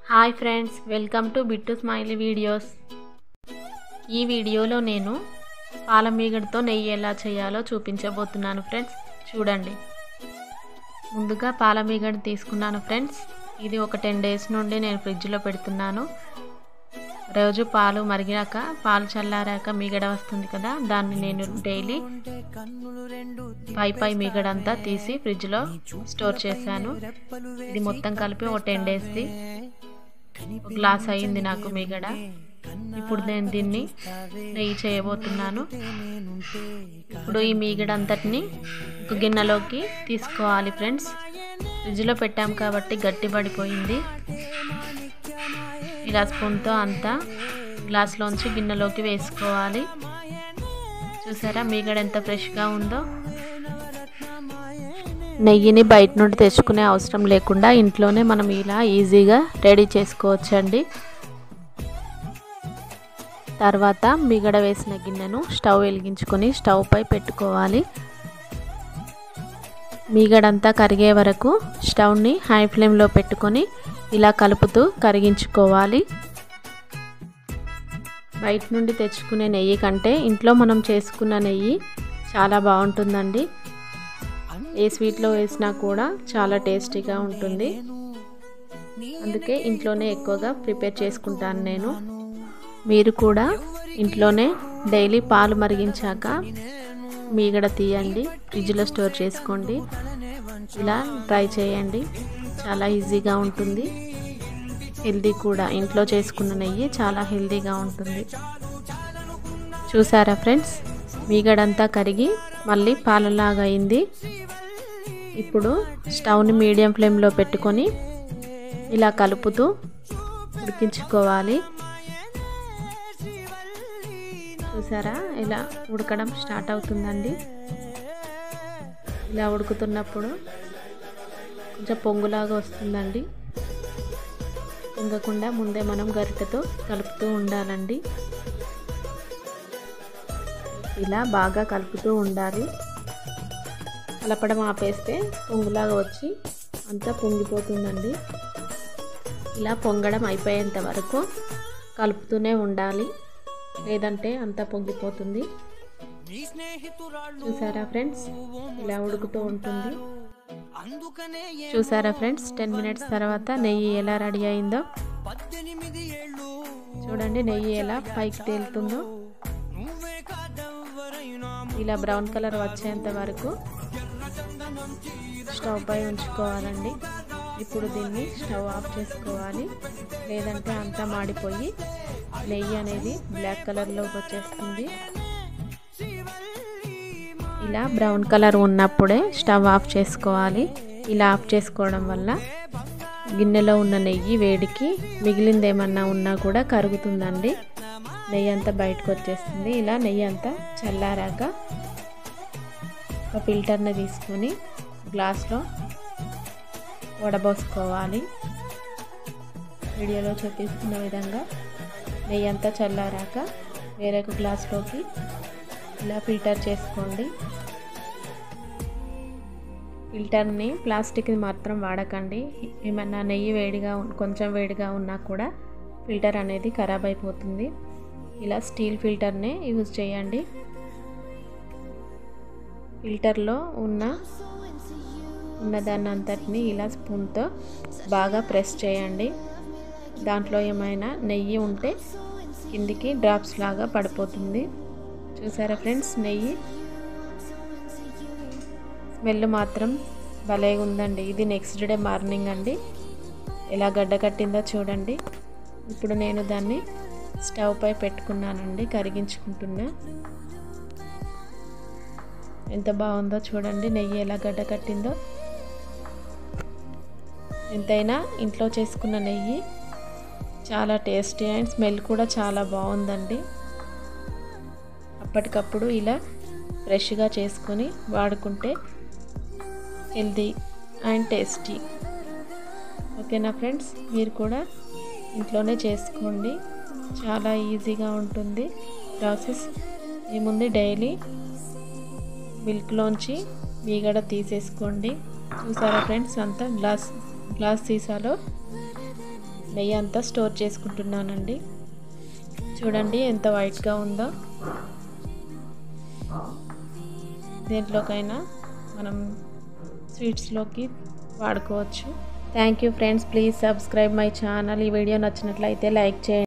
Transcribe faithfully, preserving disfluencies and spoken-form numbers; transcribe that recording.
Hi friends, welcome to Bittu smiley videos. ఈ వీడియోలో నేను పాల మీగడతో నెయ్యి ఎలా చేయాలో చూపించబోతున్నాను ఫ్రెండ్స్. చూడండి. ముందుగా పాల మీగడ తీసుకున్నాను ఫ్రెండ్స్. ఇది ఒక టెన్ డేస్ నుండి నేను ఫ్రిడ్జ్లో పెడుతున్నాను. రోజు పాలు మరిగాక పాలు చల్లారాక మీగడ వస్తుంది కదా, దాన్ని నేను డైలీ పై పై మీగడంతా తీసి ఫ్రిడ్జ్లో స్టోర్ చేశాను. ఇది మొత్తం కలిపి ఒక టెన్ డేస్ది ఒక గ్లాస్ అయింది నాకు మీగడ. ఇప్పుడు నేను దీన్ని నెయ్యి చేయబోతున్నాను. ఇప్పుడు ఈ మీగడ అంతటిని ఒక గిన్నెలోకి తీసుకోవాలి ఫ్రెండ్స్. ఫ్రిడ్జ్లో పెట్టాం కాబట్టి గట్టి పడిపోయింది. ఇలా స్పూన్తో అంతా గ్లాస్లోంచి గిన్నెలోకి వేసుకోవాలి. చూసారా మీగడ ఎంత ఫ్రెష్గా ఉందో. నెయ్యిని బయట నుండి తెచ్చుకునే అవసరం లేకుండా ఇంట్లోనే మనం ఇలా ఈజీగా రెడీ చేసుకోవచ్చండి. తర్వాత మీగడ వేసిన గిన్నెను స్టవ్ వెలిగించుకొని స్టవ్ పై పెట్టుకోవాలి. మీగడంతా కరిగే వరకు స్టవ్ని హై ఫ్లేమ్లో పెట్టుకొని ఇలా కలుపుతూ కరిగించుకోవాలి. బయట నుండి తెచ్చుకునే నెయ్యి కంటే ఇంట్లో మనం చేసుకున్న నెయ్యి చాలా బాగుంటుందండి. ఏ స్వీట్లో వేసినా కూడా చాలా టేస్టీగా ఉంటుంది. అందుకే ఇంట్లోనే ఎక్కువగా ప్రిపేర్ చేసుకుంటాను నేను. మీరు కూడా ఇంట్లోనే డైలీ పాలు మరిగించాక మీగడ తీయండి, ఫ్రిడ్జ్లో స్టోర్ చేసుకోండి. ఇలా ట్రై చేయండి, చాలా ఈజీగా ఉంటుంది. హెల్దీ కూడా. ఇంట్లో చేసుకున్న నెయ్యి చాలా హెల్దీగా ఉంటుంది. చూసారా ఫ్రెండ్స్, మీగడంతా కరిగి మళ్ళీ పాలలాగా అయింది. ఇప్పుడు స్టవ్ని మీడియం ఫ్లేమ్లో పెట్టుకొని ఇలా కలుపుతూ ఉడికించుకోవాలి. చూసారా ఇలా ఉడకడం స్టార్ట్ అవుతుందండి. ఇలా ఉడుకుతున్నప్పుడు కొంచెం పొంగులాగా వస్తుందండి. పొంగకుండా ముందే మనం గరిటెతో కలుపుతూ ఉండాలండి. ఇలా బాగా కలుపుతూ ఉండాలి. కలపడం ఆపేస్తే పొంగులాగా వచ్చి అంతా పొంగిపోతుందండి. ఇలా పొంగడం అయిపోయేంత వరకు కలుపుతూనే ఉండాలి, లేదంటే అంతా పొంగిపోతుంది. చూసారా ఫ్రెండ్స్, ఇలా ఉడుకుతూ ఉంటుంది. చూసారా ఫ్రెండ్స్, టెన్ మినిట్స్ తర్వాత నెయ్యి ఎలా రెడీ అయిందో చూడండి. నెయ్యి ఎలా పైకి తేలుతుందో. ఇలా బ్రౌన్ కలర్ వచ్చేంత వరకు స్టవ్ పై ఉంచుకోవాలండి. ఇప్పుడు దీన్ని స్టవ్ ఆఫ్ చేసుకోవాలి, లేదంటే అంతా మాడిపోయి నెయ్యి అనేది బ్లాక్ కలర్లోకి వచ్చేస్తుంది. ఇలా బ్రౌన్ కలర్ ఉన్నప్పుడే స్టవ్ ఆఫ్ చేసుకోవాలి. ఇలా ఆఫ్ చేసుకోవడం వల్ల గిన్నెలో ఉన్న నెయ్యి వేడికి మిగిలింది ఏమన్నా ఉన్నా కూడా కరుగుతుందండి. నెయ్యి అంతా బయటకు వచ్చేస్తుంది. ఇలా నెయ్యి అంతా చల్లారాక ఒక ఫిల్టర్ని తీసుకొని గ్లాస్లో వడబోసుకోవాలి. వీడియోలో చూపిస్తున్న విధంగా నెయ్యి అంతా చల్లారాక వేరొక గ్లాస్లోకి ఇలా ఫిల్టర్ చేసుకోండి. ఫిల్టర్ని ప్లాస్టిక్ది మాత్రం వాడకండి. ఏమన్నా నెయ్యి వేడిగా కొంచెం వేడిగా ఉన్నా కూడా ఫిల్టర్ అనేది ఖరాబ్ అయిపోతుంది. ఇలా స్టీల్ ఫిల్టర్నే యూజ్ చేయండి. ఫిల్టర్లో ఉన్న ఉన్నదాన్ని అంతటిని ఇలా స్పూన్తో బాగా ప్రెస్ చేయండి. దాంట్లో ఏమైనా నెయ్యి ఉంటే కిందికి డ్రాప్స్ లాగా పడిపోతుంది. చూసారా ఫ్రెండ్స్, నెయ్యి స్మెల్ మాత్రం భలే ఉందండి. ఇది నెక్స్ట్ డే మార్నింగ్ అండి. ఎలా గడ్డ కట్టిందో చూడండి. ఇప్పుడు నేను దాన్ని స్టవ్ పై పెట్టుకున్నానండి, కరిగించుకుంటున్నా. ఎంత బాగుందో చూడండి, నెయ్యి ఎలా గడ్డ కట్టిందో. ఎంతైనా ఇంట్లో చేసుకున్న నెయ్యి చాలా టేస్టీ అండ్ స్మెల్ కూడా చాలా బాగుందండి. అప్పటికప్పుడు ఇలా ఫ్రెష్గా చేసుకొని వాడుకుంటే హెల్తీ అండ్ టేస్టీ. ఓకేనా ఫ్రెండ్స్, మీరు కూడా ఇంట్లోనే చేసుకోండి. చాలా ఈజీగా ఉంటుంది ప్రాసెస్. ఏముంది, డైలీ మిల్క్లోంచి మీగడ తీసేసుకోండి. చూసారా ఫ్రెండ్స్, అంతా గ్లాస్ గ్లాస్ సీసాలో నెయ్యి అంతా స్టోర్ చేసుకుంటున్నానండి. చూడండి ఎంత వైట్గా ఉందో. దేంట్లోకైనా మనం స్వీట్స్లోకి వాడుకోవచ్చు. Thank you friends, please subscribe my channel. ఈ వీడియో నచ్చినట్లయితే లైక్ చేయండి.